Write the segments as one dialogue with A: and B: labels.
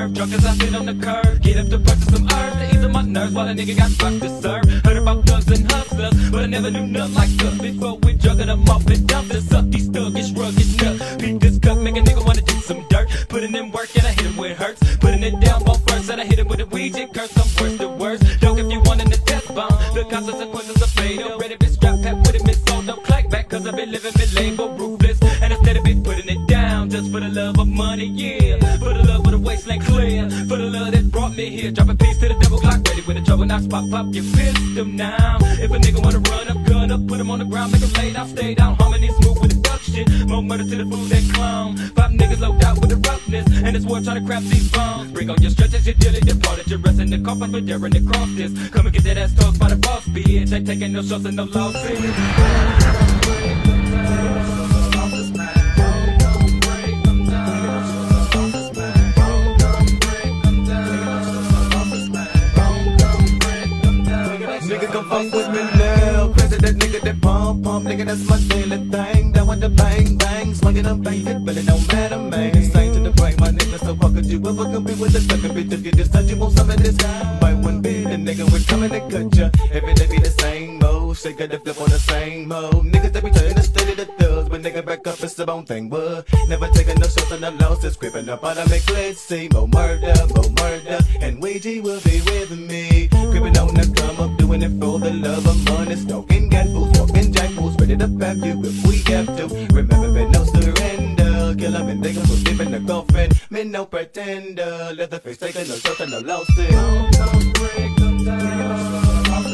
A: swerve. Drunk as I sit on the curb. Get up to purchase some herbs to ease my nerves while a nigga got bucks to serve. Heard about thugs and hustlers, but I never knew nothing like us. Before we jugged them off and dumped us up. These thuggish, ruggish nuts. Beat this cup, make a nigga wanna do some dirt. Putting in work and I hit him where it hurts. Putting it down both first and I hit him with a Ouija curse. I'm worse to worse. Dog if you want in the test bomb. The consequences are fatal. Ready to strap pack with it, miss so don't clack back. Cause I've been living mid-label ruthless. And instead of be putting it down just for the love of money, yeah. For the love of the wasteland clear. For the love that brought me here. Drop a piece to the double Glock, ready when the trouble knocks. Pop your pistol now. If a nigga wanna run up, gun up, put him on the ground, make him lay down, stay down. Harmony smooth with the duck shit. More murder to the food that clown. 5 niggas low out with the roughness. And this war trying to craft these bombs. Bring on your stretches, your dilly departed. You're resting the coffin, but daring to cross this. Come and get that ass tossed by the boss, bitch. Ain't taking no shots and no losses.
B: Nigga come fuck with me now. Crazy that nigga that pump, nigga that's my daily thing. Down with the bang bang, swinging them bang, it really don't matter, man. Sing to the brain, my nigga, so how could you ever compete with the sucker bitch? If you just touch, you want some of this. Bite one bit, the nigga we coming to cut ya. Every day be the same mode, shake the flip on the same mode. Niggas they be turning the steady to thugs, but nigga back up, it's the bone thing, but never taking no shots on the losses, creeping up on the make let's see more murder, and Ouija will be with me. Creeping on the come up, doing it for the love of money, stalking gat fools, walking jack fools, ready to back you if we have to. Remember, but no surrender, kill 'em and they gon' put deep in the coffin. Me no pretender, Leatherface taking no shots and no losses.
A: Don't break them down.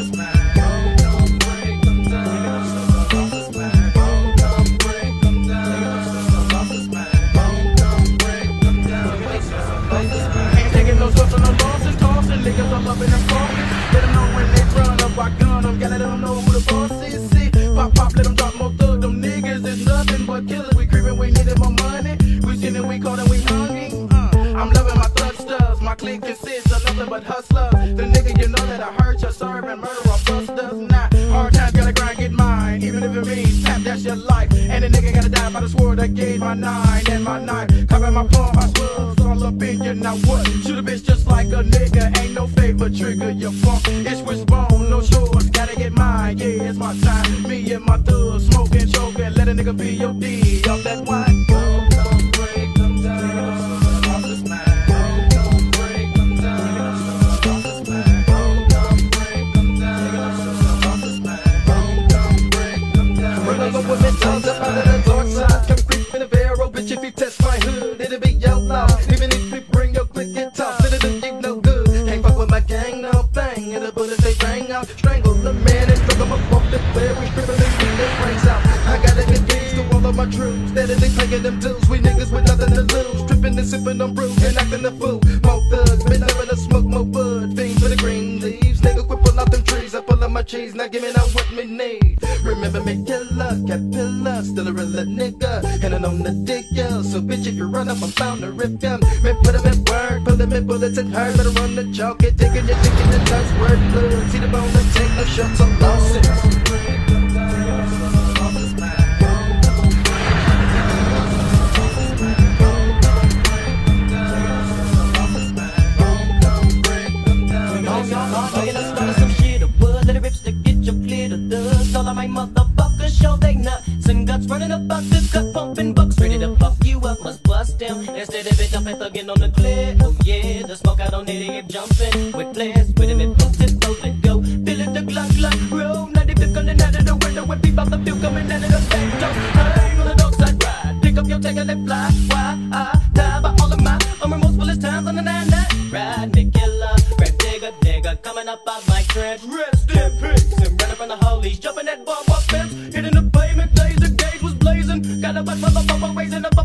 C: Niggas all up in them focus. Let them know when they run up, I gun them. Gotta let them know who the boss is. See, pop, let them drop more thugs. Them niggas is nothing but killers. We creepin', we needed more money. We sinning, we caught and we hungry. I'm loving my thug stuffs. My clique consists of nothing but hustlers. The nigga, you know that I hurt you, serve and murder or busters. Nah, hard times gotta grind, get mine. Even if it means tap, that's your life. And the nigga gotta die by the sword that gave my 9 and my knife. Covering my palm, I swear. All up in you, now what? Shoot a bitch just like a nigga. Ain't no favor, trigger your funk. It's wishbone, no shorts. Gotta get mine, yeah, it's my time. Me and my thugs, smoking, choking. Let a nigga be your D. Off that wine. Don't break them down. Bitch, if you test my hood, it'll be your loss. Even if we bring your quick get tossed, it'll do no good. Can't fuck with my gang, no thing. And the bullets they bang out, strangle the man and drug him up off the bed. We stripping and beat their brains out. I gotta get keys to all of my troops. Steadily paying them dues. We niggas with nothing to lose. Tripping and sipping on brew and acting the fool. More thugs, been living to smoke more bud. Fiends for the green leaves. Nigga quit pull out them trees. I pull out my cheese. Now give me now what me need. Remember me, killer, caterpillar, still a real nigga, and I'm on the dick, yo. So bitch, if you run up, I'm bound to rip them. Man, put them in work, put them in bullets and hurt. Better run the chalk, get taking your dick in the dust, word blood. See the bone and take no shots, I'm lost.
D: All of my motherfuckers show they nuts and guts, running about the cut, pumping bucks, ready to fuck you up, must bust down. Instead of it jumping, thugging on the clear. Oh yeah, the smoke out on it, keep jumping with flares, with him and posted, so let go. Feel it, the Glock roll, 95 coming out of the window with people out the view coming out of the back door. Hang on the dog side ride, pick up your tag and let fly. Why I die by all of my unremorseful times on the 9-9 ride. Me killer, red nigga, coming up out my trench. Rest in peace and running from the holies, jumping that bomb up fence, hitting the pavement, days the gauge was blazing. Got a bunch of motherfuckers raising up.